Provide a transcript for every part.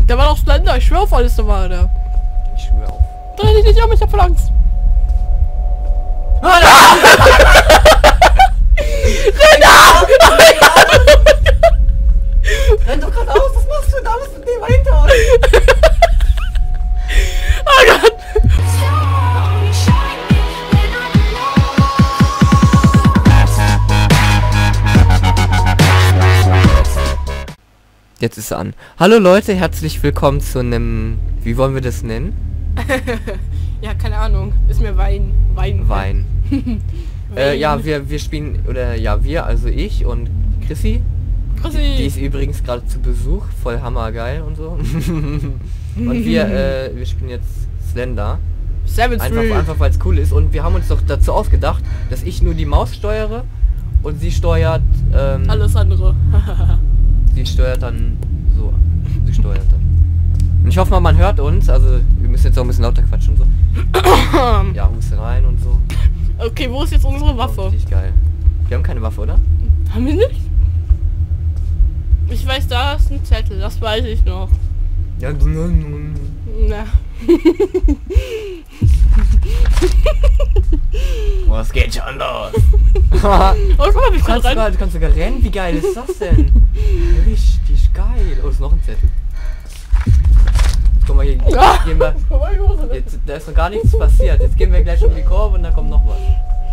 Der war doch Slender, ich schwör auf alles, da war der. Ich schwöre auf. Dreh dich nicht um, ich hab voll Angst. Renn doch geradeaus, was machst du da? Was mit dem hinter? Oh Gott! Jetzt ist er an. Hallo Leute, herzlich willkommen zu einem... Wie wollen wir das nennen? Ja, keine Ahnung. Ist mir Wein. Ja, wir spielen... Oder ja, wir, also ich und Chrissy. Die ist übrigens gerade zu Besuch. Voll hammergeil und so. Und wir spielen jetzt Slender. Einfach weil es cool ist. Und wir haben uns doch dazu ausgedacht, dass ich nur die Maus steuere und sie steuert... alles andere. Sie steuert dann so. Sie steuert dann. Und ich hoffe mal, man hört uns. Also wir müssen jetzt auch ein bisschen lauter quatschen und so. Ja, huste rein und so. Okay, wo ist jetzt unsere Waffe? Richtig geil. Wir haben keine Waffe, oder? Haben wir nicht? Ich weiß, da ist ein Zettel, das weiß ich noch. Ja, Na. Was geht schon los? Oh, guck mal, wie Du kannst sogar rennen? Wie geil ist das denn? Richtig geil. Oh, ist noch ein Zettel. Guck mal, hier gehen wir. Jetzt, da ist noch gar nichts passiert. Jetzt gehen wir gleich um die Kurve und dann kommt noch was.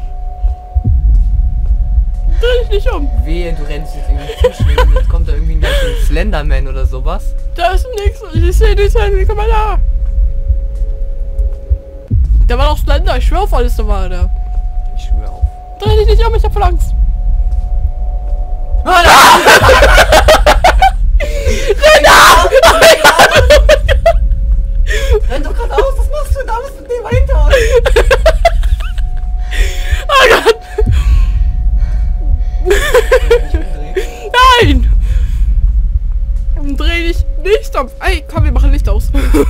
Dreh dich nicht um. Wehe, du rennst jetzt irgendwie zu schnell. Jetzt kommt da irgendwie gleich ein Slenderman oder sowas. Da ist nichts. Ich sehe die Zettel. Komm mal da. Der war doch Slender. Ich schwör auf alles, da war der. Ich schwöre auf. Dreh dich nicht um, ich hab voll Angst. Renn doch geradeaus, was machst du da? Was mit dem hinter? Oh Gott! Nein! Dreh dich nicht um. Ey, komm, wir machen Licht aus.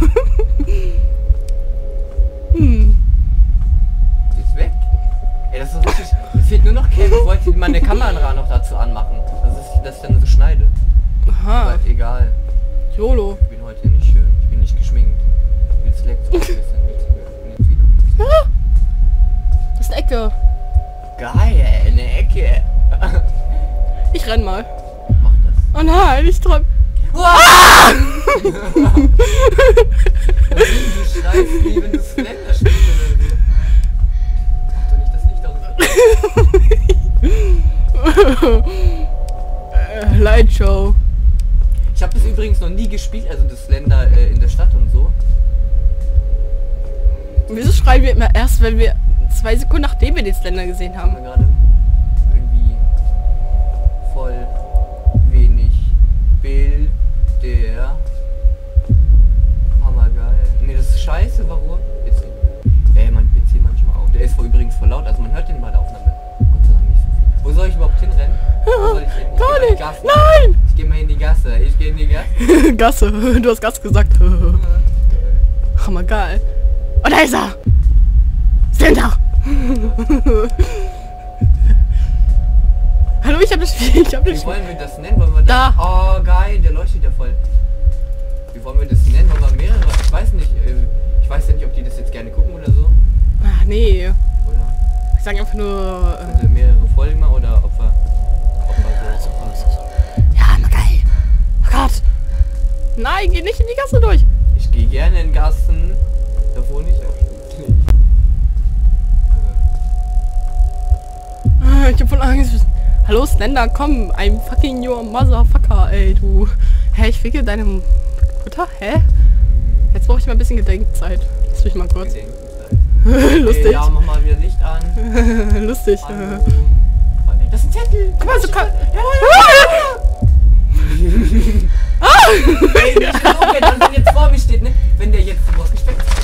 Die ist weg. Ey, das ist richtig. Es fehlt nur noch Cam. Ich wollte meine Kamera noch dazu anmachen. Das ich dann so schneide. Aha. Aber egal. YOLO. Ich bin heute nicht schön. Ich bin nicht geschminkt. Jetzt leckt so ein bisschen. Jetzt wieder. Ja. Das ist eine Ecke. Geil, eine Ecke. Ich renn mal. Mach das. Oh nein, ich träum. Du schreist wie wenn du Slender spielst oder so. Mach doch nicht das Licht aus. Lightshow. Ich habe das übrigens noch nie gespielt, also das Slender in der Stadt und so. Wieso schreien wir immer erst, wenn wir 2 Sekunden nachdem wir den Slender gesehen haben? Haben wir gerade irgendwie voll wenig Bilder. Hammergeil. Nee, das ist scheiße, warum? Jetzt mein PC manchmal auch. Der ist übrigens voll laut, also man hört den bei der Aufnahme. Gott sei Dank nicht so viel. Wo soll ich überhaupt hinrennen? Wo soll ich hin? Gar nicht! Nein! Ich gehe mal in die Gasse. Ich gehe in die Gasse. Gasse. Du hast Gas gesagt. Hammergeil. Oh, da ist er! Slender! Hallo, ich hab das Spiel. Wie wollen wir das nennen? Wollen wir da? Oh, geil, der leuchtet ja voll. Wie wollen wir das nennen? Wollen wir mehrere? Ich weiß nicht. Ich weiß ja nicht, ob die das jetzt gerne gucken oder so. Ah, nee. Oder Ich sag einfach nur... also mehrere Folgen mal oder ob wir so. Ja, na geil. Oh Gott. Nein, geh nicht in die Gasse durch. Ich gehe gerne in Gassen. Da wohne ich auch. Ich hab voll Angst. Hallo Slender, komm. I'm fucking your motherfucker, ey, du. Hä, ich ficke deine Mutter? Hä? Jetzt brauche ich mal ein bisschen Gedenkzeit. Lass mich mal kurz. Lustig. Ja, mach mal wieder Licht an. Lustig. Hallo. Das ist ein Zettel. Guck mal, so kann... Ey, nicht genug, wenn der jetzt vor mir steht, ne? Wenn der jetzt so rausgesteckt ist.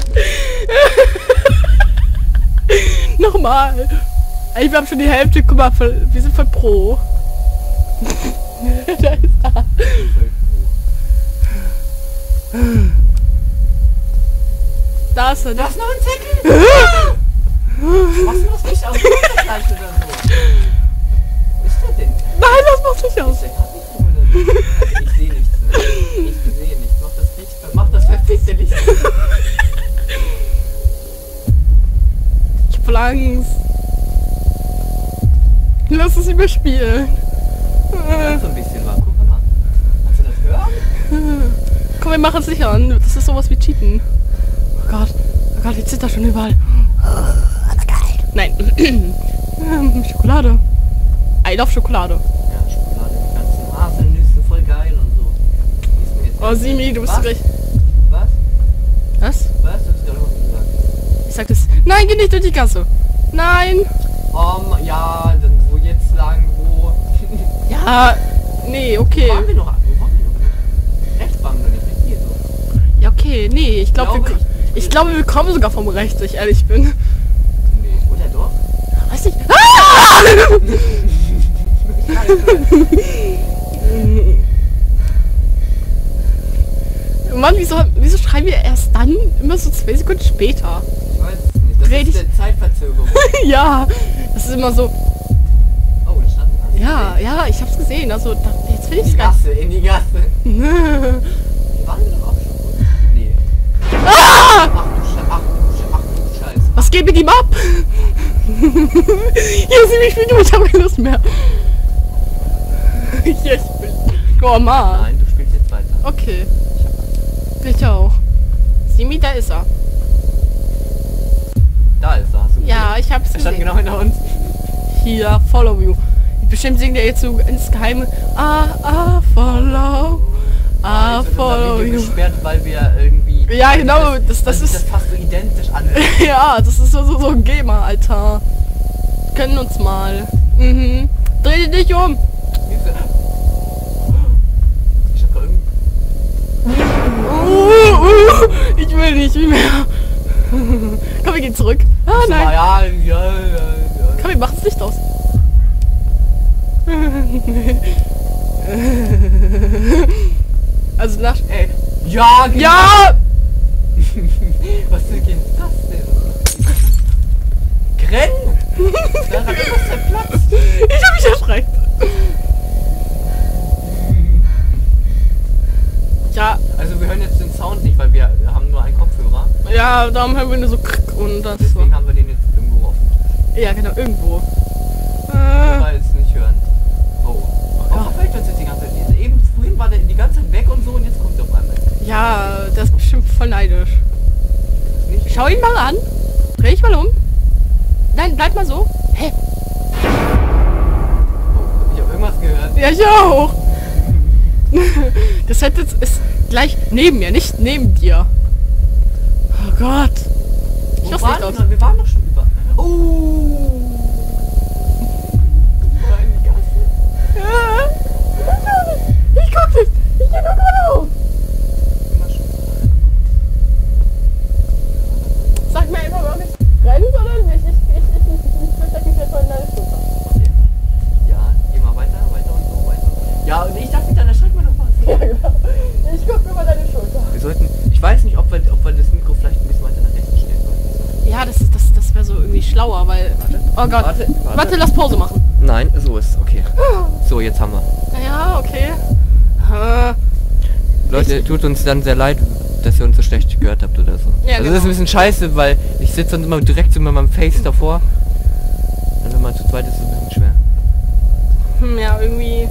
Nochmal. Ey, wir haben schon die Hälfte. Guck mal, wir sind voll pro. Da ist er. Da ist er. Da ist noch ein Zettel. Was machst du nicht aus? Ist das gleich oder so? Was ist der denn? Nein, das macht nicht aus. Ist der gerade nicht oder so? Ich sehe nichts, ne? Ich sehe nichts. Mach das Licht Angst. Lass es überspielen. Ja, so ein bisschen mal. Guck mal. Kannst du das hören? Komm, wir machen es sicher an. Das ist sowas wie Cheaten. Oh Gott, jetzt sind da schon überall. Nein. Schokolade. I love Schokolade. Ja, Schokolade, die ganzen Haselnüsse, voll geil und so. Oh, Simi, du bist gleich... Was? Was? Was? Du hast gerade was gesagt. Ich sag das... Nein, geh nicht durch die Gasse. Nein. Ja, dann wo jetzt sagen, wo... Ja, nee, okay. Wo waren wir noch? Rechts waren wir noch nicht, hier so. Ja, okay, nee, ich glaube, wir kommen sogar vom Rechts, wenn ich ehrlich bin. Nee, oder doch? Weiß nicht. Ah! Mann, wieso schreiben wir erst dann immer so 2 Sekunden später? Ich weiß es nicht. Das ist eine Zeitverzögerung. Ja, das ist immer so. Oh, da stand ein Hass. Ja, ich hab's gesehen. Also, jetzt will In ich's die Gasse, in die Gasse. Hier waren wir doch auch schon. Nee. Ah! Ach du Scheiße. Was geht mit ihm ab? Hier sieh mich wieder, ich habe keine Lust mehr. Ja, ich will. Oh Mann. Nein, du spielst jetzt weiter. Okay. Ich auch. Simi, da ist er. Da ist er, hast du Ja, ich hab's gesehen. Er stand gesehen. genau hinter uns. Hier, follow you. Bestimmt singt er jetzt so ins Geheime. Follow. Jetzt wird unser Follow Video you. gesperrt, weil wir irgendwie... Ja, genau, das weil sich ist... das fast so identisch an. Ja, das ist so ein Gamer, Alter. Können uns mal. Mhm. Dreh dich um. Ich hab da irgendwie... Ich will nicht mehr. Komm, wir gehen zurück. Ah, nein. Ja. Komm, wir machen das Licht aus. Also nach... Ey. Ja, genau. Ja! Was ist denn das denn? Grenn! Da hat etwas zerplatzt. Ich hab mich erschreckt. Ja, Also wir hören jetzt den Sound nicht, weil wir haben nur einen Kopfhörer. ja, darum hören wir nur so krick und das so. Deswegen haben wir den jetzt irgendwo auf dem Tisch. Ja, genau, irgendwo. Weil es nicht hören. Oh. Oh, verfällt uns jetzt die ganze Zeit. Eben vorhin war der die ganze Zeit weg und so und jetzt kommt er auf einmal. Ja, das ist bestimmt voll neidisch. Das ist nicht Schau ihn mal an. Dreh dich mal um. Nein, bleib mal so. Hä? Oh, ich hab irgendwas gehört. Ja, ich auch. Das Headset ist gleich neben mir, nicht neben dir. Oh Gott. Ich lass nicht aus. Wir waren doch schon über. Oh! War in die Gasse. Ja. Ich guck nicht. Ich geh nur geradeaus. Immer schon. Sag mir einfach mal nicht. Rennen oder nicht? Ich verstecke mich jetzt mal in deine Schulter. Ja, geh mal weiter und so weiter. Ja, und ich dachte nicht, dann erschreckt mir doch was. Ja, genau. Ich guck mir mal deine Schulter. Wir sollten. Ich weiß nicht, ob wir das Mikro vielleicht ein bisschen weiter nach rechts stellen sollten. Ja, das wäre so irgendwie schlauer, weil... Oh Gott. Warte, lass Pause machen. Nein, so ist okay. So, jetzt haben wir. Ja, okay. Leute, tut uns dann sehr leid, dass ihr uns so schlecht gehört habt oder so. Ja, also genau. das ist ein bisschen scheiße, weil ich sitze dann immer direkt so mit meinem Face davor. Und wenn man zu zweit ist, ist es ein bisschen schwer. Ja, irgendwie...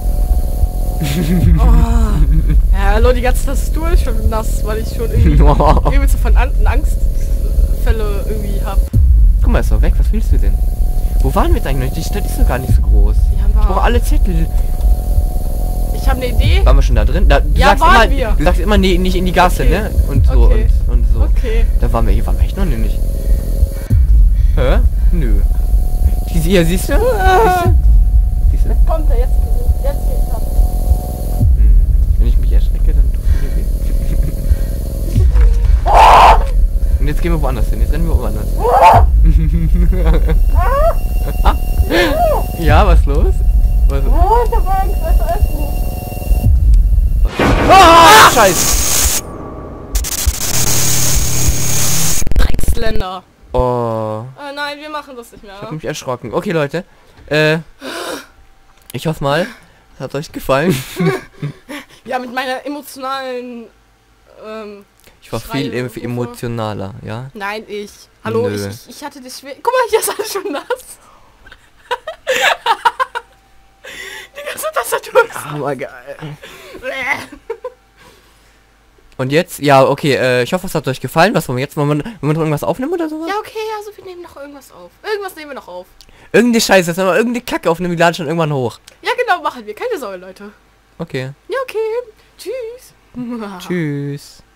Oh. Ja, Leute, die ganze Tastatur ist schon nass, weil ich schon irgendwie übelst von Angstfälle irgendwie hab. Guck mal, ist doch weg, was willst du denn? Wo waren wir jetzt eigentlich noch? Die Stadt ist doch gar nicht so groß. Ja, Ich brauche alle Zettel. Ich habe eine Idee. Waren wir schon da drin? Du Ja, sagst waren immer, wir. Du sagst immer, nee, nicht in die Gasse, Okay. ne? Und so Okay. und so. Okay. Da waren wir, hier waren wir echt noch nicht. Hä? Nö. Hier, siehst du? Siehst du? Kommt er jetzt geht's ab. Wenn ich mich erschrecke, dann tut es mir weh. Und jetzt gehen wir woanders hin. Jetzt rennen wir woanders hin. Ja, was los? Was? Oh, ich hab Angst, was essen. Ah, Scheiße! Drecksländer. Oh, Nein, wir machen das nicht mehr. ich hab mich erschrocken. Okay, Leute. Ich hoffe mal, es hat euch gefallen. Ja, mit meiner emotionalen Ich war viel emotionaler, ja? Nein, ich. Hallo, ich hatte das schwer. Guck mal, hier ist alles schon nass. Die ganze Tastatur ist aber geil. Und jetzt, ja, okay, ich hoffe, es hat euch gefallen. Was wollen wir jetzt? Wollen wir noch irgendwas aufnehmen oder sowas? Ja, okay, also wir nehmen noch irgendwas auf. Irgendwas nehmen wir noch auf. Irgendeine Scheiße, jetzt haben wir irgendeine Kacke aufnehmen, die laden schon irgendwann hoch. Ja, genau, machen wir. Keine Sorge, Leute. Okay. Ja, okay. Tschüss. Tschüss.